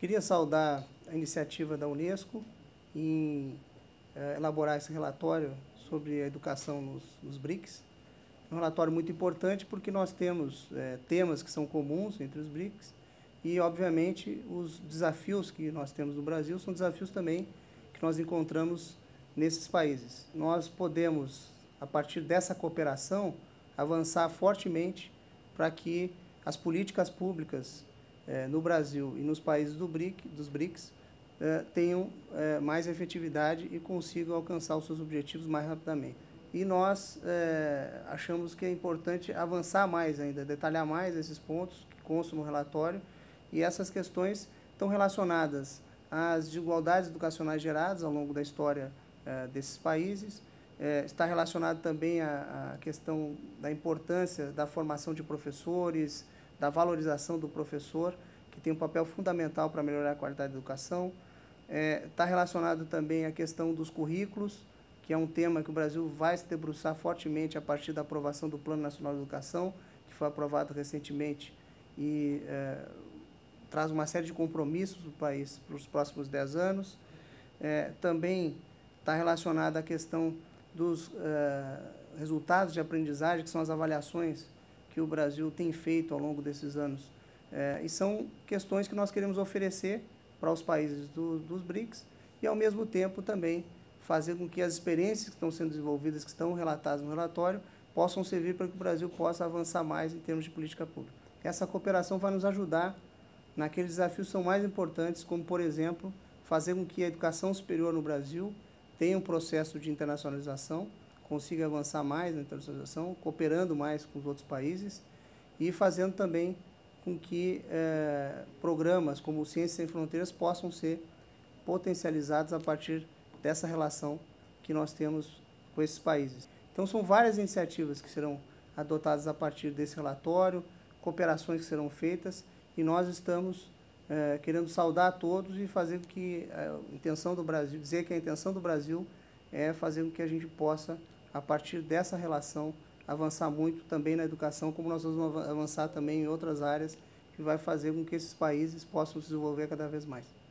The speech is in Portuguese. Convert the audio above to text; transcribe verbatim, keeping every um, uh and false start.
Queria saudar a iniciativa da Unesco em eh, elaborar esse relatório sobre a educação nos, nos BRICS. É um relatório muito importante porque nós temos eh, temas que são comuns entre os BRICS e, obviamente, os desafios que nós temos no Brasil são desafios também que nós encontramos nesses países. Nós podemos, a partir dessa cooperação, avançar fortemente para que as políticas públicas eh, no Brasil e nos países do BRIC, dos BRICS eh, tenham eh, mais efetividade e consigam alcançar os seus objetivos mais rapidamente. E nós eh, achamos que é importante avançar mais ainda, detalhar mais esses pontos que constam no relatório, e essas questões estão relacionadas às desigualdades educacionais geradas ao longo da história eh, desses países. É, está relacionado também à, à questão da importância da formação de professores, da valorização do professor, que tem um papel fundamental para melhorar a qualidade da educação. É, está relacionado também à questão dos currículos, que é um tema que o Brasil vai se debruçar fortemente a partir da aprovação do Plano Nacional de Educação, que foi aprovado recentemente e é, traz uma série de compromissos do país para os próximos dez anos. É, também está relacionado à questão dos uh, resultados de aprendizagem, que são as avaliações que o Brasil tem feito ao longo desses anos. Uh, e são questões que nós queremos oferecer para os países do, dos BRICS e, ao mesmo tempo, também fazer com que as experiências que estão sendo desenvolvidas, que estão relatadas no relatório, possam servir para que o Brasil possa avançar mais em termos de política pública. Essa cooperação vai nos ajudar naqueles desafios que são mais importantes, como, por exemplo, fazer com que a educação superior no Brasil tenha um processo de internacionalização, consiga avançar mais na internacionalização, cooperando mais com os outros países e fazendo também com que eh, programas como o Ciências Sem Fronteiras possam ser potencializados a partir dessa relação que nós temos com esses países. Então, são várias iniciativas que serão adotadas a partir desse relatório, cooperações que serão feitas, e nós estamos É, querendo saudar a todos e fazer com que a intenção do Brasil, dizer que a intenção do Brasil é fazer com que a gente possa, a partir dessa relação, avançar muito também na educação, como nós vamos avançar também em outras áreas, que vai fazer com que esses países possam se desenvolver cada vez mais.